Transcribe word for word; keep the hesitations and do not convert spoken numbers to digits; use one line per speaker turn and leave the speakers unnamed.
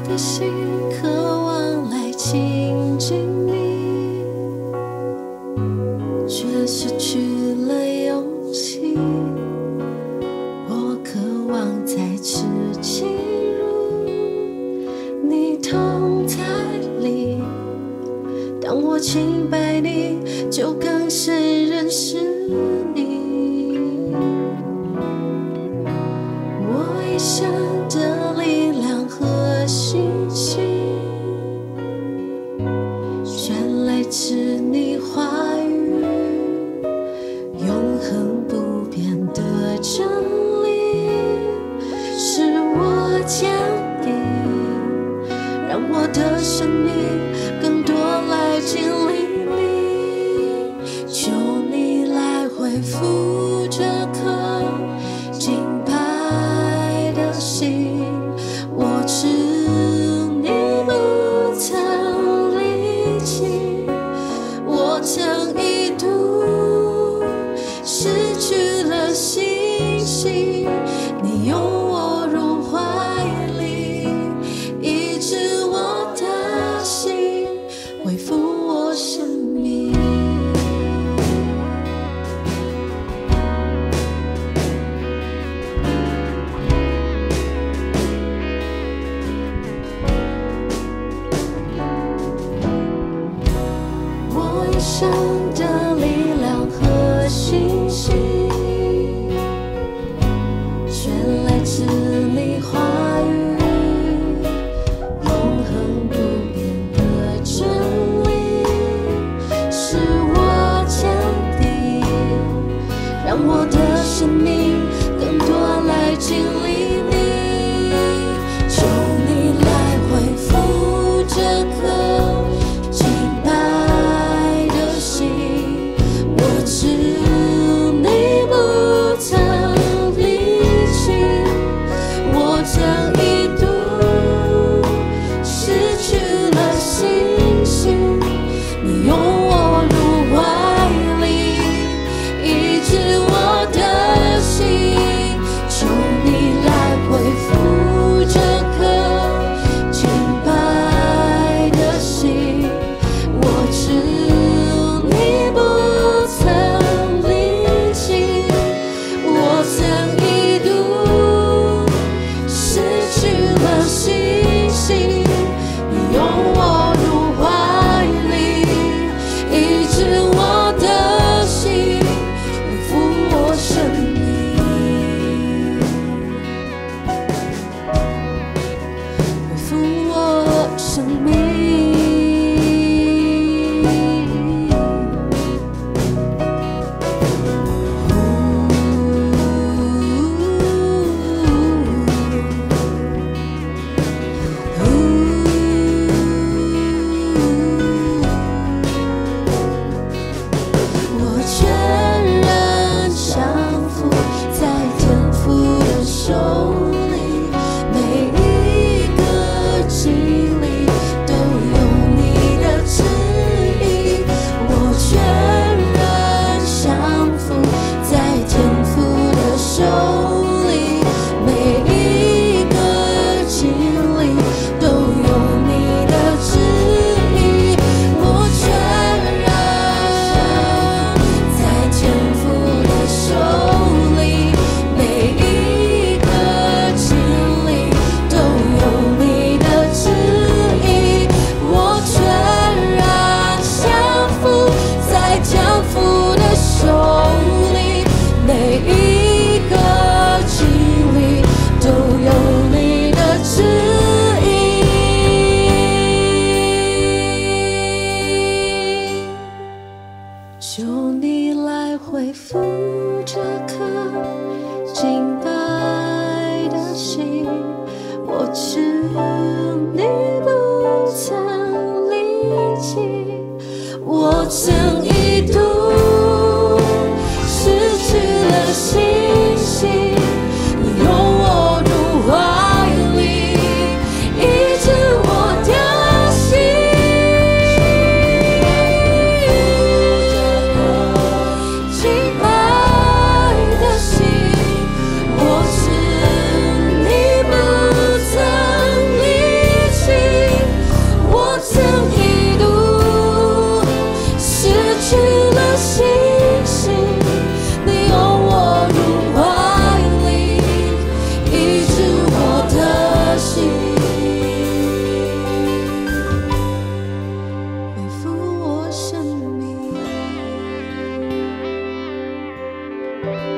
的心渴望来亲近你，却失去了勇气。我渴望再次进入你同在里，当我敬拜你，就更深认识你。我一生的力量和信心，全来自你话语，永恒不变的真理，使我坚定，让我的生命更多来经历你。求你来恢复这颗敬拜的心，我知你不曾离弃，我曾一度失去了信心，你拥我入怀里，医治我的心，恢复我生命。我一生的力量和信心，全来自你话语，永恒不变的真理，使我坚定，让我的生命更多来经历你。求你来恢复这颗敬拜的心，我知你不曾离弃，我曾一度失去了信心，你拥我入怀里，医治我的心。求你来恢复这颗敬拜的心，我知你不曾离弃，我曾一度失去了信心，你拥我入怀里，医治我的心，恢复我生命，恢复我生命。我全然降服在天父的手里，每一个经历都有你的旨意。我全然降服在天父的手里，每一个经历都有你的旨意。我全然在天父的手里，每一个经历都有你的旨意。我全然降服在天父的手里，每一个经历都有你的旨意。求你来恢复这颗敬拜的心，我知你不曾离弃，我曾一度失去了信心，你拥我入怀里，医治我的心。敬拜的心，我知你不曾离弃。 我